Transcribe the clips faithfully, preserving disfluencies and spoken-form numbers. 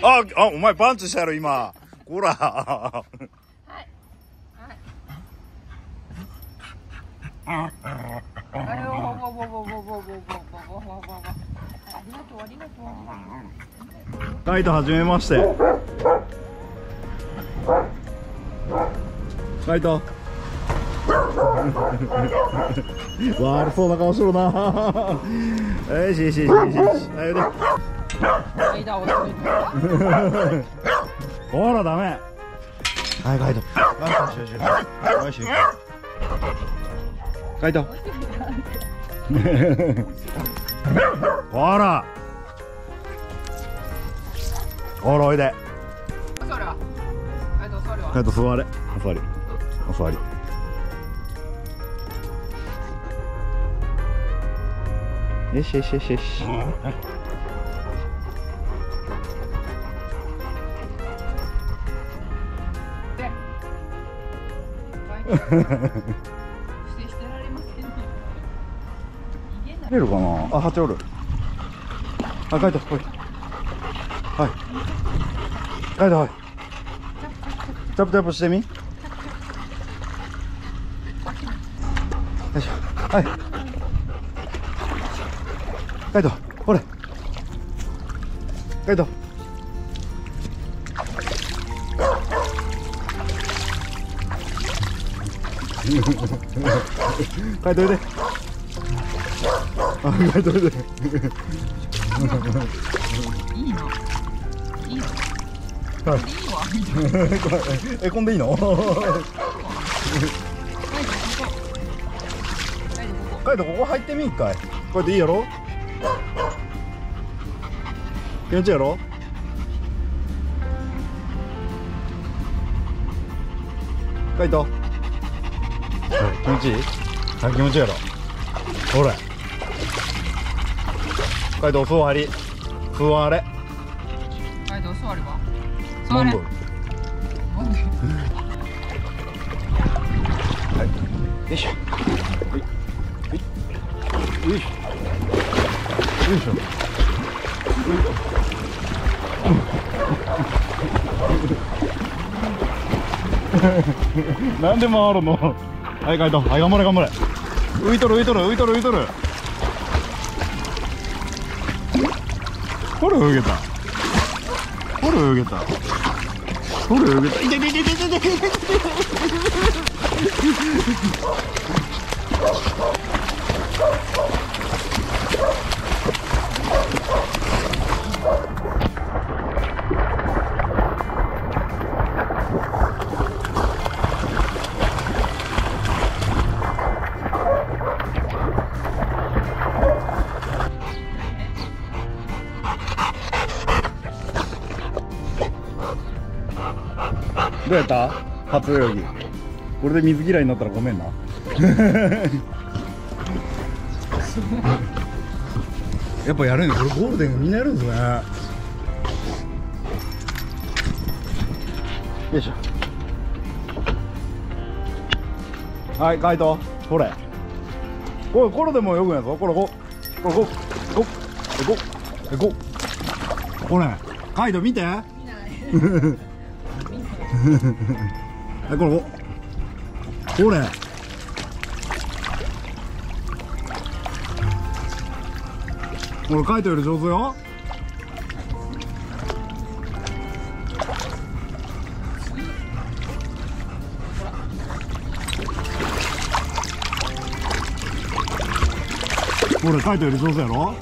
ああ、お前パンチしたやろ今。こら。 はい。はい。 カイトはじめまして。カイト。悪そうな顔しろな。よしよしよしよし。はい、ほらダメ。はい、カイト。よしよしよし。よし。カイト。ほら。ほらおいで。カイト座れ。お座り。お座り。よしよしよしよし。出るかなあ、ハチおる。あ、カイト、ほい。はい。カイト、はい。チャプチャプしてみ。よいしょ。はい。カイト、ほれ。カイト。カイトおいで。あ、カイトおいで。 いいの。いいの。 はい。え、こんでいいの？カイトここ入ってみ一回。こうやっていいやろ？気持ちいいやろ？カイト。気持ちいい？はい、気持ちいいやろ。ほれ。カイトお座り。座れ。 カイトお座りは？ マンボウ。はい。よいしょ。はい。よいしょ。よいしょ。なんで回るの？はい、カイト。はい、頑張れ頑張れ。浮いとる浮いとる浮いとる浮いとる。ほら泳げた。ほら泳げた。ほら泳げた。いてててててててて。どうやった？初泳ぎ。これで水嫌いになったらごめんな。やっぱやるんだ。これゴールデンみんなやるんですね。よいしょ。はい、カイト。これ。これ、これでも泳ぐんやぞ。これ、こ、これ、こ、こ、こ、こ、こ、これ。カイト見て。はい、これ、これ。これ、カイトより上手よ。これ、カイトより上手やろ。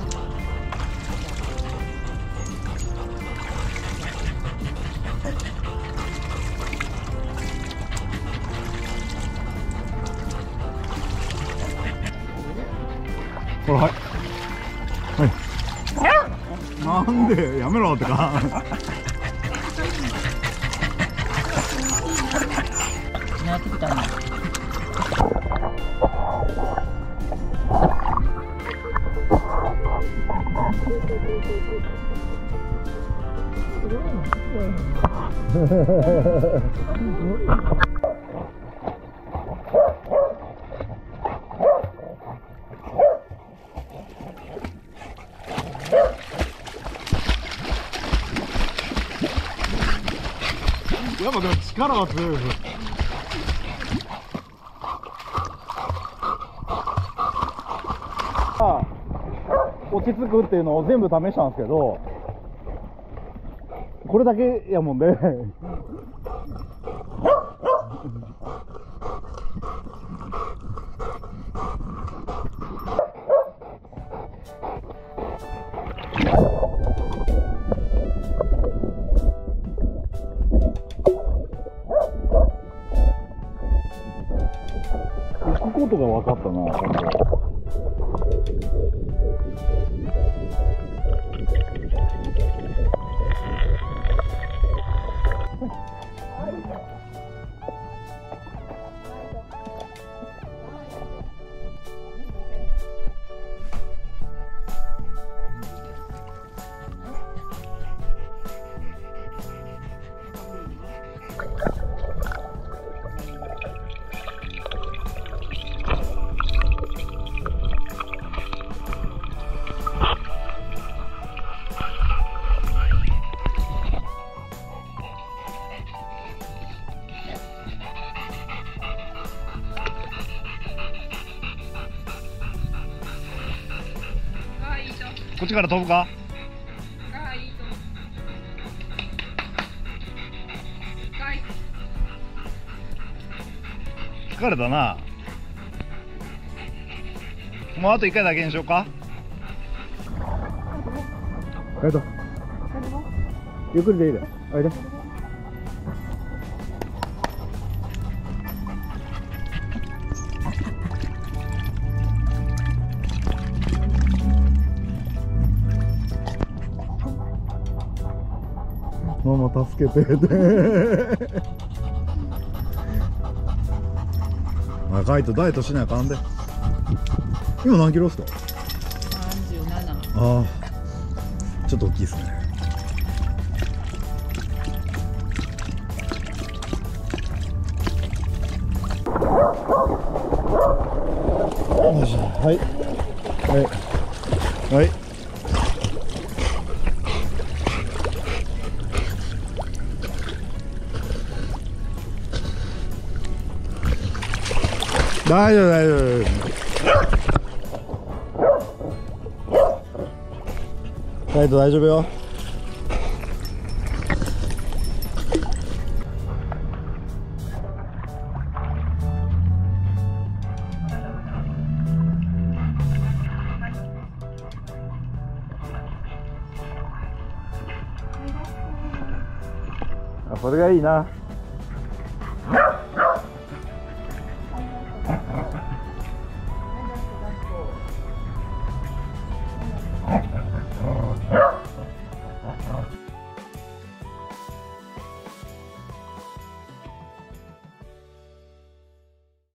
これ、はい。はい。なんでやめろってか。 なってきたな。 やっぱでも力は強いです。落ち着くっていうのを全部試したんですけど、これだけやもんね。行くことが分かったな、本当。こっちから飛ぶか？ あ、いいと思う。 疲れたな。もうあといっかいだけにしようか。カイト、ゆっくりでいいで。おいで。ママ助けてってあ、カイトダイエットしなあかんで。今何キロっすか？ さんじゅうなな。 ああ、ちょっと大きいですね。よいしょ、はいはいはい。大丈夫大丈夫。カイト大丈夫よ。あ、これがいいな。